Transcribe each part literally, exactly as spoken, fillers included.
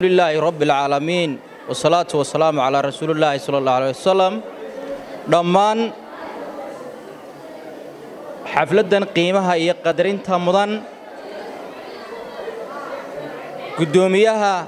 لله رب العالمين والصلاة والسلام على رسول الله صلى الله عليه وسلم. دمان حفلة قيمها هي قدرين تمضن قدوميها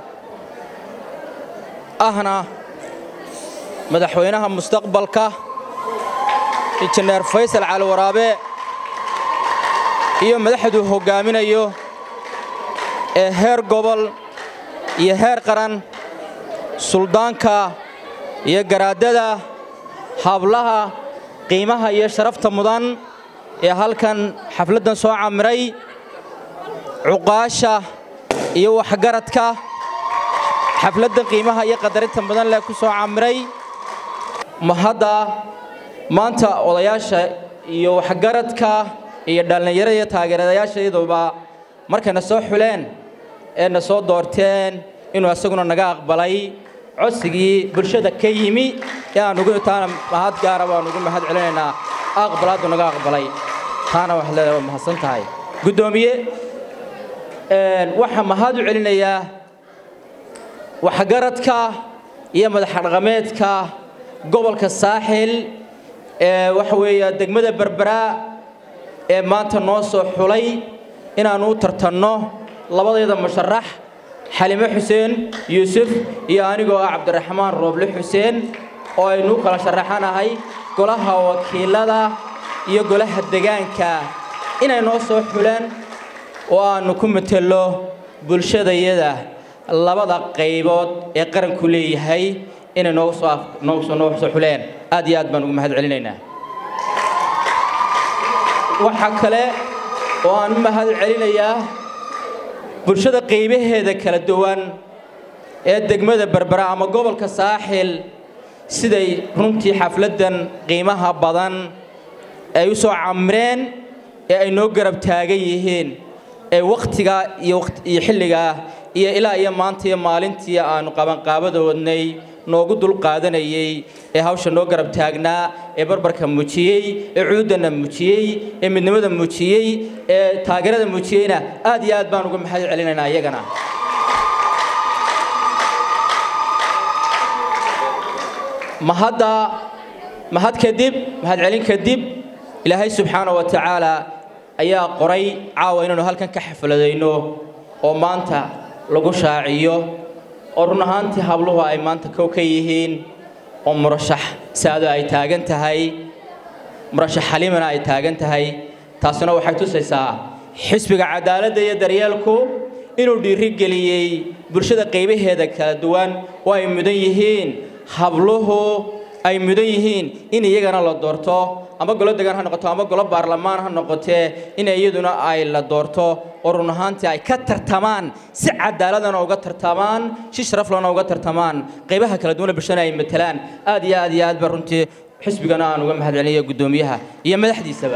أهنا مدحوينها مستقبلك إنجنير فيصل على ورابع iyo madaxdu hogaaminayo ee heer gobol iyo heer qaran suldaanka iyo garaadada hablaha qiimaha iyo sharafta mudan ee halkan xafladan soo camiray cuqaasha iyo waxgaradka xafladan qiimaha iyo qadarinta mudan la ku soo camiray mahada maanta odayaasha iyo waxgaradka iyo dhalinyarada iyo taageerayaashayduba markayna soo xuleen ee na soo doorteen inuu asaguna naga aqbalay codsigii bulshada ka yimi ee aan ugu taana mahad gaar ah aan ugu mahad celinaynaa aqbalaadu naga aqbalay taana wax la mahadsan tahay gudoomiye een waxa mahad u celinayaa waxgaradka iyo madax dhaqameedka gobolka saaxil ee waxa weeye degmada Berbera ee maanta noo soo xulay inaanu tartanno labadeeda musharax Xalime Xuseen Yuusuf iyo anigoo ah Cabdiraxmaan Rooble Xuseen oo aynu kala sharaxanahay golaha wakiilada iyo golaha deegaanka inay noo soo xuleen oo aanu ku matalo bulshadayada labada qaybood ee qaranku leeyahay inay noo soo noo soo xuleen aad iyo aad baan ugu mahad celinaynaa waxa kale oo aan mahad celinayaa bulshada qaybaheeda kala duwan ee degmada Berbera ama gobolka saaxil siday runtii xafladan qiimaha badan ay u soo camreen ee ay noo garab taagan yihiin ee waqtiga iyo waqti xilliga iyo ilaa iyo maanta iyo maalintii aanu qaban qaabadoodnay noogu dul qaadanayay ee hawsha noo garab taagnaa ee barbarka muujiyay ee cuudana muujiyay ee midnimada muujiyay ee taageerada muujiyayna aad iyo aad baan uga mahad celinaynaa iyagana mahada mahad kadib mahad celin kadib ilaahay subxaanahu wa ta'ala ayaa qoray caawa inuu halkan ka xafladayno oo maanta lagu shaaciyo oo run ahaantii habluhu ay maanta ka ka yihiin oo murashax saado ay taagan tahay murashax Xalimana ay taagan tahay taasuna waxay tusaysaa xisbiga cadaaladda iyo daryeelku inuu dhiiri galiyay bulshada qaybaheeda kala duwan oo ay mudan yihiin habluhu ay mudan yihiin in iyagana la doorto ama golo deegaan ha noqoto ama golo baarlamaan ha noqotee in iyaduna ay la doorto oo run ahaantii ay ka tartamaan si cadaaladana uga tartamaan si sharaf lana uga tartamaan qaybaha kala duwan bulshada ay matalaan aad iyo aad iyo aad ba runtii xisbigana aan uga mahad celinayo gudoomiyaha iyo madaxdiisaba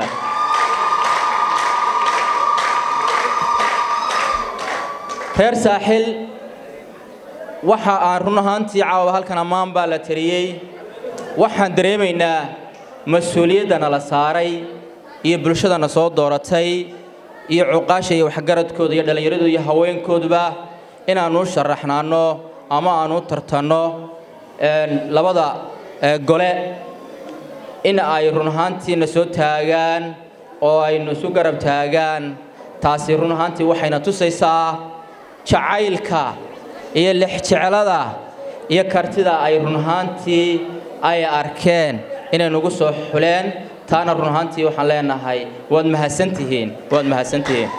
reer saaxil waxa aan run ahaantii caawa halkan amaan baa la tiriyay waxaan dareemaynaa mas'uuliyadana la saaray iyo bulshadana soo dooratay iyo cuqaasha iyo waxgaradkooda iyo dhalinyarada iyo haweenkooduba inaanu sharaxnaano ama aanu tartanno een labada gole in ay run ahaantii soo taagaan oo ay soo garab taagaan taasi run ahaantii waxayna tusaysaa jacaylka iyo lixjeclada iyo kartida ay run ahaantii ay arkeen inay nagu soo xuleen taana run ahaantii waxaan leenahay waad mahadsantihiin waad mahadsantihiin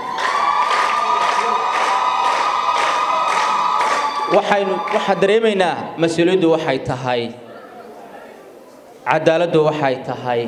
waxaynu waxa dareemaynaa mas'uuliyaddu waxay tahay cadaaladdu waxay tahay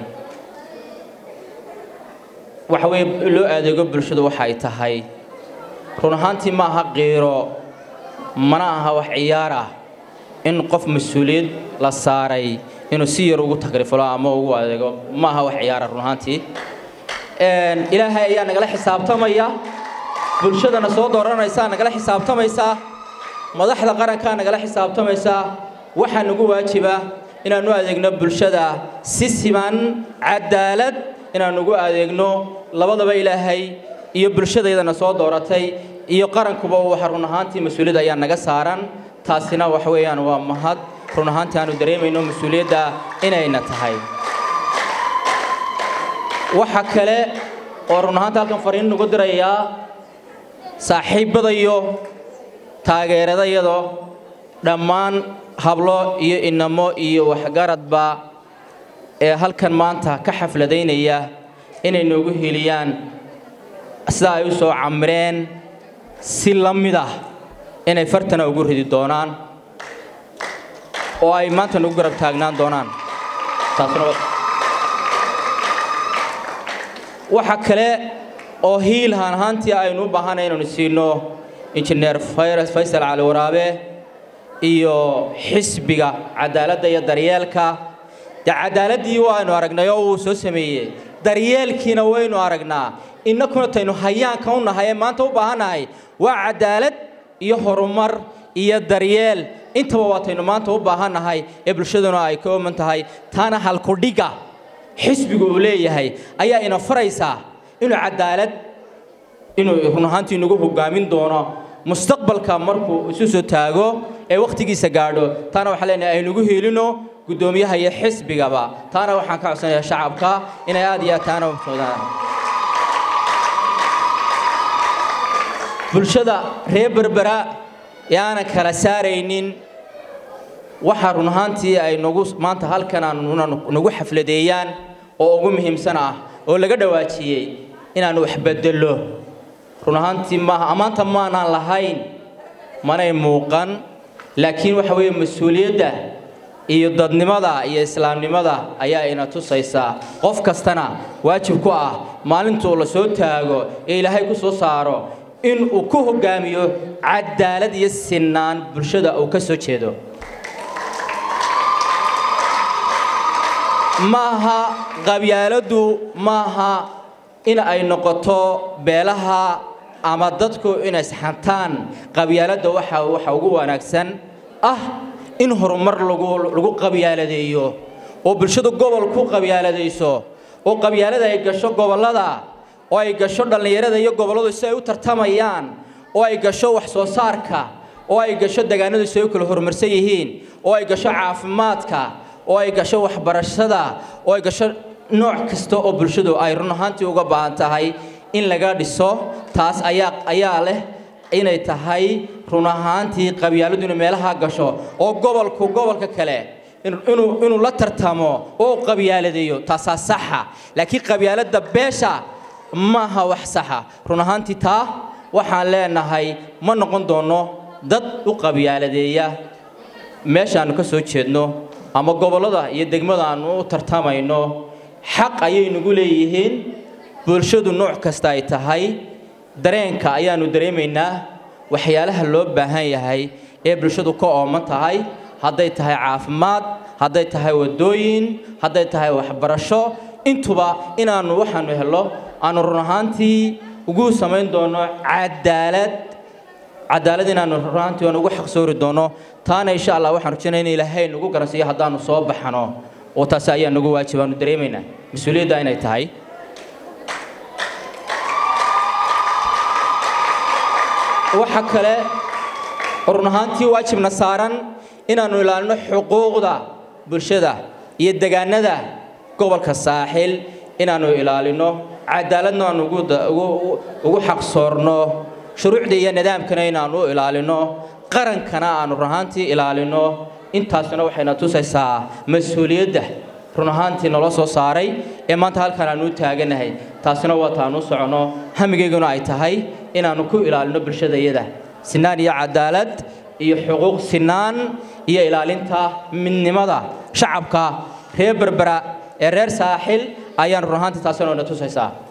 waxa way loo adeego bulshadu waxay tahay run ahaantii ma aha qiiro mana aha wax ciyaar ah in qof mas'uuliyad la saaray inuu si yar ugu tagrifalo ama ugu adeego ma aha wax ciyaar run ahaantii een ilaahay ayaa nagala xisaabtamaya bulshadana soo dooranaysa nagala xisaabtamaysa madaxda qaranka nagala xisaabtamaysa waxa nagu waajiba inaanu adeegno bulshada si siman cadaalad inaanu ugu adeegno labadaba ilaahay iyo bulshadayadana soo dooratay iyo qarankuba waxa run ahaantii mas'uuliyad ayaa naga saaran taasina wax weeyaan waa mahad run ahaantii aanu dareemayno mas'uuliyadda inayna tahay waxa kale oo run ahaantii halkan fariin ugu dirayaa saaxiibada iyo taageeradayada dhammaan hablo iyo inamo iyo waxgaradba ee halkan maanta ka xafladaynaya inay noogu heliyaan sida ay u soo camreen si lamid ah inay fartana ugu ridi doonaan oo ay maanta nagu garab taagnaan doonaan taasna waxa kale oo hiil haan ahaantii aynu u baahanay inaynu siino injineer Faysal Cali Waraabe iyo xisbiga cadaaladda iyo daryeelka cadaaladii waanu aragnay oo uu soo sameeyay daryeelkiina waynu aragnaa innakuna taynu hayaanka u nahay maanta u baahanahay waa cadaalad iyo horumar iyo daryeel intaba waataynu maanta u baahanahay ee bulshaduna ay ka ooman tahay taana halku dhiga xisbigu uu leeyahay ayaa ina faraysaa inuu cadaalad inuu run ahaantii nagu hogaamin doono mustaqbalka markuu isu soo taago ee waqtigiisa gaadho taana waxa leenahay ay nagu heelino gudoomiyaha iyo xisbigaba taana waxaan ka codsanayaa shacabka inay aad iyo taana u socdaan bulshada reer Berbera yaana kala saaraynin waxa run ahaantii ay nagu maanta halkan aan nagu xafladeeyaan oo ugu muhiimsan ah oo laga dhawaajiyay inaan wax bedelo run ahaantii ma amaanta ma aan lahayn manay muuqan laakiin waxa weeye mas'uuliyadda iyo dadnimada iyo islaamnimada ayaa ina tusaysa qof kastana waajib ku ah maalinta la soo taago ee Ilaahay ku soo saaro in uu ku hogaamiyo cadaalad iyo sinaan bulshada uu ka soo jeedo maaha qabyaaladu maaha in ay noqoto beelaha ama dadku inay saxantaan qabyaalada waxa waxa ugu wanaagsan ah in horumar lagu lagu qabyaaladeeyo oo bulshada gobol ku qabyaaladeyso oo qabyaalada ay gasho gobolada oo ay gasho dhalinyarada iyo goboladu si ay u tartamayaan oo ay gasho wax soo saarka oo ay gasho deegaanadu si ay kala horumarsan yihiin oo ay gasho caafimaadka oo ay gasho waxbarashada oo ay gasho nooc kasta oo bulshadu ay run ahaantii uga baahan tahay in laga dhiso taas ayaa ayaa leh inay tahay run ahaantii qabyaaladuna meelaha gasho oo gobolku gobolka kale inuu inuu la tartamo oo qabyaaladeeyo taas saxa laakiin qabyaalada beesha ma aha wax saxa run ahaantii taa waxaan leenahay ma noqon doono dad u qabyaaladeeya meeshaan ka soo jeedno ama gobolada iyo degmada aan u tartamayno xaq ayay nagu leeyihiin bulshadu nooc kasta ay tahay dareenka ayaanu dareemaynaa waxyaalaha loo baahan yahay ee bulshadu ka ooman tahay hadday tahay caafimaad hadday tahay wadooyin hadday tahay waxbarasho intuba inaanu waxaanu helo aanu run ahaantii ugu samayn doono cadaalad cadaalad inaanu run ahaantii ugu xaq soori doono taana insha Allah waxaan rajaynaynaa Ilaahay nagu garansiyo hadaanu soo baxano oo taas ayaa nagu waajibaanu dareemaynaa mas'uuliyadda inay tahay waxa kale run ahaantii waajibna saaran inaanu ilaalino xuquuqda bulshada iyo deegaanada gobolka saaxil inaanu ilaalino cadaaladna aanu ugu xaq soorno shuruucda iyo nidaamkana inaanu ilaalino qarankana aanu run ahaantii ilaalino intaasna waxayna tusaysaa mas'uuliyadda run ahaantii nala soo saaray ee maanta halkan aanu taaganahay taasina waa taanu socono hamigeyguna ay tahay inaanu ku ilaalino bulshadayada sinaan iyo cadaalad iyo xuquuq sinaan iyo ilaalinta midnimada shacabka reer Berbera ee reer Saaxil ayaan run ahaantii taasina tusaysaa